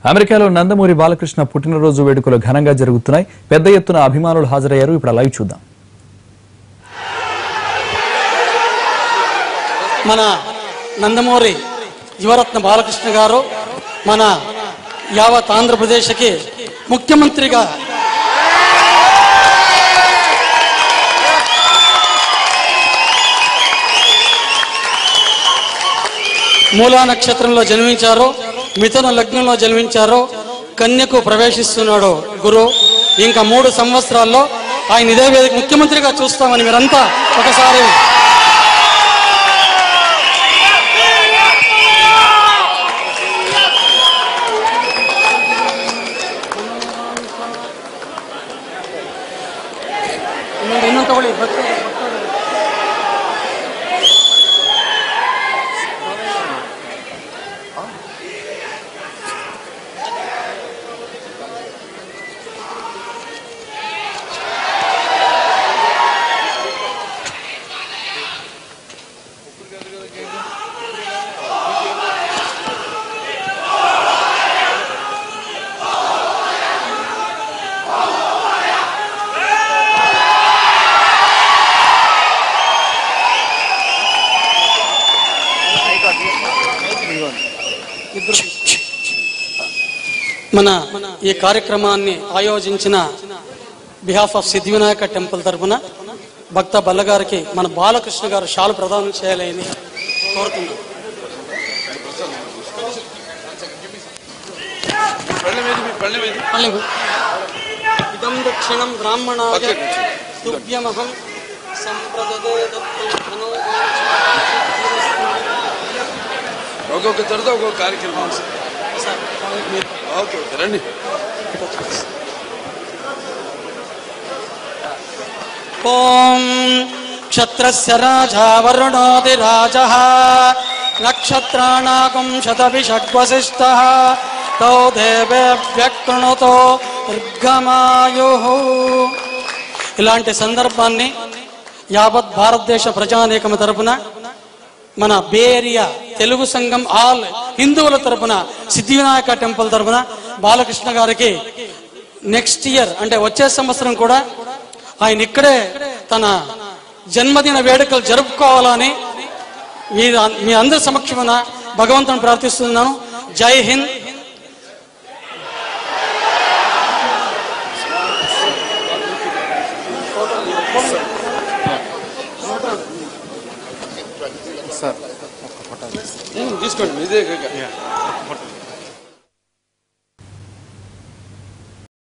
అమెరికాలో నందమూరి బాలకృష్ణ పుట్టినరోజు వేడుకలు ఘనంగా జరుగుతున్నాయి. పెద్ద ఎత్తున అభిమానులు హాజరయ్యారు. ఇప్పుడు లైవ్ చూద్దాం. మన నందమూరి యువరత్న బాలకృష్ణ గారు మన యావత్ ఆంధ్రప్రదేశ్కి ముఖ్యమంత్రిగా మూలా నక్షత్రంలో జన్మించారు, మిథున లగ్నంలో జన్మించారు, కన్యకు ప్రవేశిస్తున్నాడు గురు. ఇంకా 3 సంవత్సరాల్లో ఆయన ఇదే వేదిక ముఖ్యమంత్రిగా చూస్తామని మీరంతా ఒకసారి మన ఈ కార్యక్రమాన్ని ఆయోజించిన behalf of Siddhi Vinayaka temple తరఫున భక్త బల్లగారికి మన బాలకృష్ణ గారు షాలు ప్రదానం చేయాలని కోరుతున్నాం. ఇదం దక్షిణం బ్రాహ్మణాయ తుభ్యమహం సంప్రదదే ఒక్కొక్క తరగతి ఒక్కొక్క కార్యక్రమం. ఓకే ఓకే రండి. ఓం క్షత్రస్య రాజా వరుణోదిరాజః నక్షత్రాణాగం శతభిషగ్వశిష్టః తో దేవేభ్యః కృణుతో దీర్ఘమాయుః. ఇలాంటి సందర్భాన్ని యావత్ భారతదేశ ప్రజానీకం తరపున మన బే ఏరియా తెలుగు సంఘం ఆల్ హిందువుల తరపున సిద్ధి వినాయక టెంపుల్ తరపున బాలకృష్ణ గారికి నెక్స్ట్ ఇయర్ అంటే వచ్చే సంవత్సరం కూడా ఆయన ఇక్కడే తన జన్మదిన వేడుకలు జరుపుకోవాలని మీ అందరి సమక్షమున భగవంతుని ప్రార్థిస్తున్నాను. జై హింద్. తీసుకోండి ఇదే